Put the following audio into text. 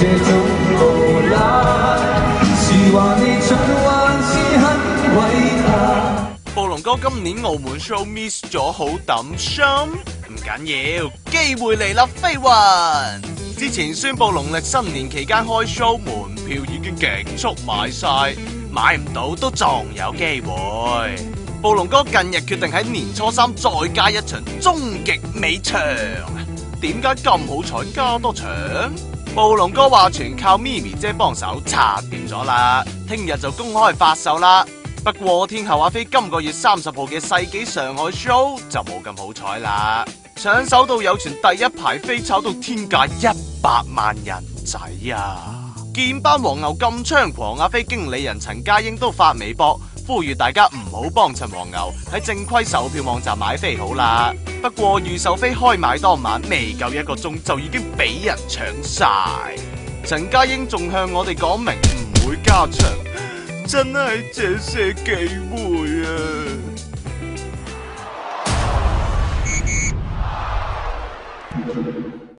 這種無賴，是話你蠢還是很偉大？ 暴龍哥今年澳門 show miss 咗好抌心，唔緊要，機會嚟啦，飛雲！之前宣布農曆新年期間開 show，門票已經極速賣晒，買唔到都仲有機會。暴龍哥近日決定喺年初三再加一場終極尾場，點解咁好彩加多場？暴龍哥話全靠咪咪姐幫手拆掂咗啦，聽日就公開發售啦。不過天后阿飛今個月30號嘅世紀上海 show 就冇咁好彩啦，搶手到有傳第一排飛炒到天價100萬人仔啊！見班黃牛咁猖狂，阿飛經理人陳家英都發微博呼籲大家唔好幫襯黃牛，喺正規售票網站買飛好啦。不過預售飛開賣當晚未夠1個鐘就已經俾人搶晒，陳家英仲向我哋講明唔會加場，真係這些機會啊！